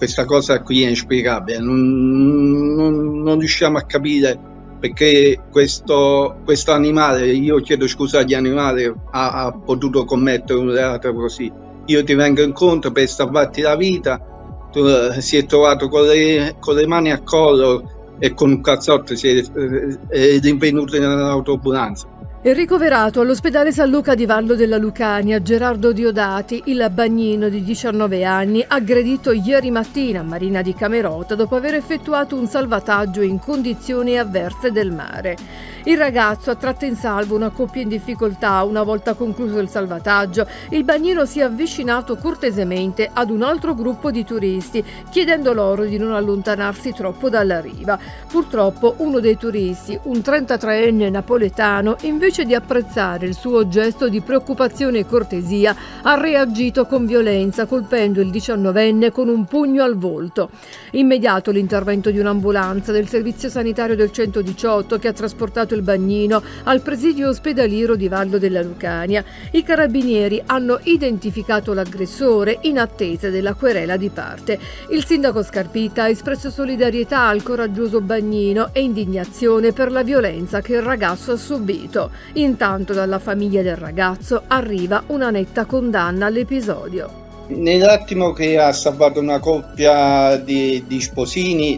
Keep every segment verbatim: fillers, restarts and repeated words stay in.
questa cosa qui è inspiegabile, non, non, non riusciamo a capire perché questo, questo animale, io chiedo scusa agli animali, ha, ha potuto commettere un reato così. Io ti vengo incontro per salvarti la vita, tu, uh, si è trovato con le, con le mani a collo e con un cazzotto si è, uh, è rinvenuto nell'autoambulanza. È ricoverato all'ospedale San Luca di Vallo della Lucania Gerardo Diodati, il bagnino di diciannove anni, aggredito ieri mattina a Marina di Camerota dopo aver effettuato un salvataggio in condizioni avverse del mare. Il ragazzo ha tratto in salvo una coppia in difficoltà. Una volta concluso il salvataggio, il bagnino si è avvicinato cortesemente ad un altro gruppo di turisti, chiedendo loro di non allontanarsi troppo dalla riva. Purtroppo uno dei turisti, un trentatreenne napoletano, invece di apprezzare il suo gesto di preoccupazione e cortesia, ha reagito con violenza, colpendo il diciannovenne con un pugno al volto. Immediato l'intervento di un'ambulanza del servizio sanitario del centodiciotto che ha trasportato il bagnino al presidio ospedaliero di Vallo della Lucania. I carabinieri hanno identificato l'aggressore in attesa della querela di parte. Il sindaco Scarpita ha espresso solidarietà al coraggioso bagnino e indignazione per la violenza che il ragazzo ha subito. Intanto dalla famiglia del ragazzo arriva una netta condanna all'episodio. Nell'attimo che ha salvato una coppia di, di sposini,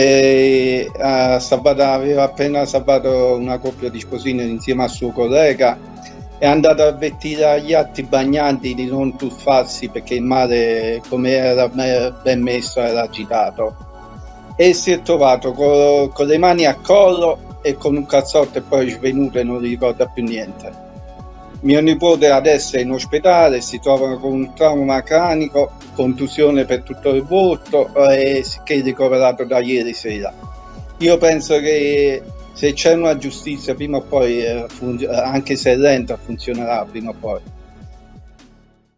eh, ha salvato, aveva appena salvato una coppia di sposini insieme al suo collega, è andato a avvertire agli altri bagnanti di non tuffarsi perché il mare, come era ben messo, era agitato, e si è trovato con, con le mani a collo e con un cazzotto e poi è svenuto e non ricorda più niente. Mio nipote adesso è in ospedale, si trova con un trauma cranico, contusione per tutto il volto, e che è ricoverato da ieri sera. Io penso che se c'è una giustizia prima o poi, anche se è lenta, funzionerà prima o poi.